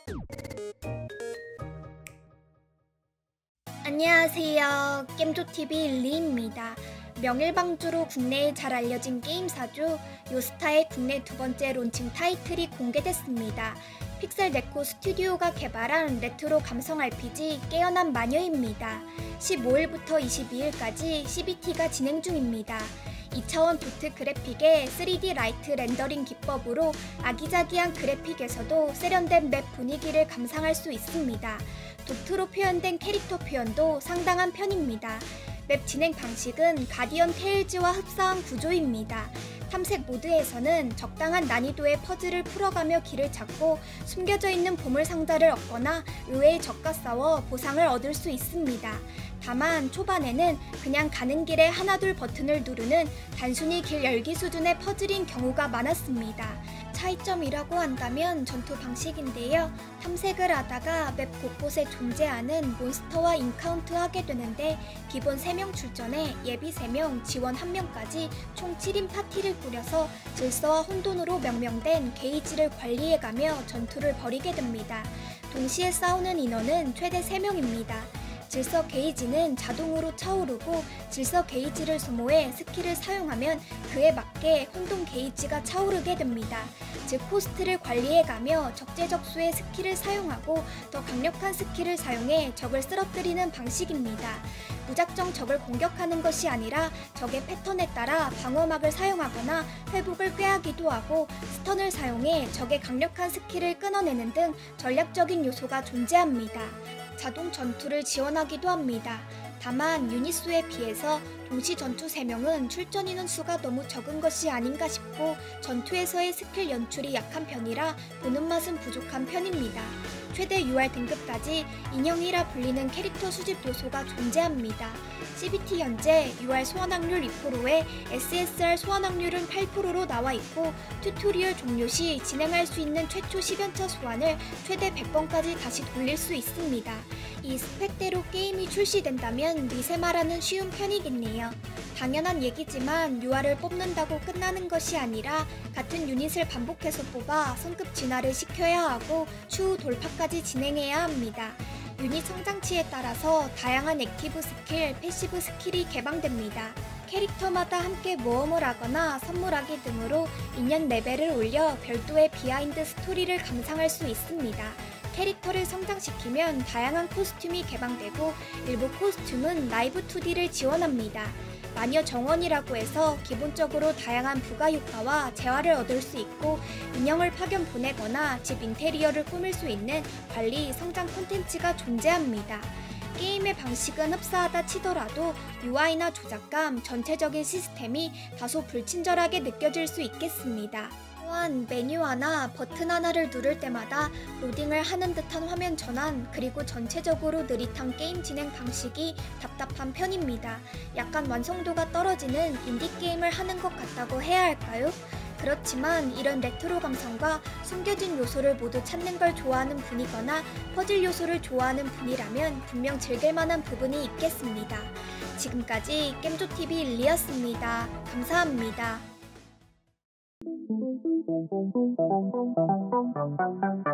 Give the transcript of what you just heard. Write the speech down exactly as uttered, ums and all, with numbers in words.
안녕하세요. 겜조티비 리입니다. 명일방주로 국내에 잘 알려진 게임사죠. 요스타의 국내 두 번째 론칭 타이틀이 공개됐습니다. 픽셀 네코 스튜디오가 개발한 레트로 감성 알피지 깨어난 마녀입니다. 십오일부터 이십이일까지 씨비티가 진행 중입니다. 이 차원 도트 그래픽의 쓰리디 라이트 렌더링 기법으로 아기자기한 그래픽에서도 세련된 맵 분위기를 감상할 수 있습니다. 도트로 표현된 캐릭터 표현도 상당한 편입니다. 맵 진행 방식은 가디언 테일즈와 흡사한 구조입니다. 탐색 모드에서는 적당한 난이도의 퍼즐을 풀어가며 길을 찾고 숨겨져 있는 보물 상자를 얻거나 의외의 적과 싸워 보상을 얻을 수 있습니다. 다만 초반에는 그냥 가는 길에 하나둘 버튼을 누르는 단순히 길 열기 수준의 퍼즐인 경우가 많았습니다. 차이점이라고 한다면 전투 방식인데요. 탐색을 하다가 맵 곳곳에 존재하는 몬스터와 인카운트 하게 되는데 기본 세 명 출전에 예비 세 명, 지원 한 명까지 총 칠인 파티를 꾸려서 질서와 혼돈으로 명명된 게이지를 관리해가며 전투를 벌이게 됩니다. 동시에 싸우는 인원은 최대 세 명입니다. 질서 게이지는 자동으로 차오르고 질서 게이지를 소모해 스킬을 사용하면 그에 맞게 혼돈 게이지가 차오르게 됩니다. 즉 코스트를 관리해가며 적재적소의 스킬을 사용하고 더 강력한 스킬을 사용해 적을 쓰러뜨리는 방식입니다. 무작정 적을 공격하는 것이 아니라 적의 패턴에 따라 방어막을 사용하거나 회복을 꾀하기도 하고 스턴을 사용해 적의 강력한 스킬을 끊어내는 등 전략적인 요소가 존재합니다. 자동 전투를 지원하기도 합니다. 다만 유닛 수에 비해서 동시 전투 세 명은 출전 인원 수가 너무 적은 것이 아닌가 싶고 전투에서의 스킬 연출이 약한 편이라 보는 맛은 부족한 편입니다. 최대 유알 등급까지 인형이라 불리는 캐릭터 수집 요소가 존재합니다. 씨비티 현재 유알 소환 확률 이 퍼센트에 에스에스알 소환 확률은 팔 퍼센트로 나와있고 튜토리얼 종료 시 진행할 수 있는 최초 십 연차 소환을 최대 백 번까지 다시 돌릴 수 있습니다. 이 스펙대로 게임이 출시된다면 리세마라는 쉬운 편이겠네요. 당연한 얘기지만 유알을 뽑는다고 끝나는 것이 아니라 같은 유닛을 반복해서 뽑아 성급 진화를 시켜야 하고 추후 돌파까지 진행해야 합니다. 유닛 성장치에 따라서 다양한 액티브 스킬, 패시브 스킬이 개방됩니다. 캐릭터마다 함께 모험을 하거나 선물하기 등으로 인연 레벨을 올려 별도의 비하인드 스토리를 감상할 수 있습니다. 캐릭터를 성장시키면 다양한 코스튬이 개방되고 일부 코스튬은 라이브 투디를 지원합니다. 마녀 정원이라고 해서 기본적으로 다양한 부가 효과와 재화를 얻을 수 있고 인형을 파견 보내거나 집 인테리어를 꾸밀 수 있는 관리, 성장 콘텐츠가 존재합니다. 게임의 방식은 흡사하다 치더라도 유아이나 조작감, 전체적인 시스템이 다소 불친절하게 느껴질 수 있겠습니다. 또한 메뉴 하나, 버튼 하나를 누를 때마다 로딩을 하는 듯한 화면 전환, 그리고 전체적으로 느릿한 게임 진행 방식이 답답한 편입니다. 약간 완성도가 떨어지는 인디게임을 하는 것 같다고 해야 할까요? 그렇지만 이런 레트로 감성과 숨겨진 요소를 모두 찾는 걸 좋아하는 분이거나 퍼즐 요소를 좋아하는 분이라면 분명 즐길 만한 부분이 있겠습니다. 지금까지 겜조티비 리였습니다. 감사합니다.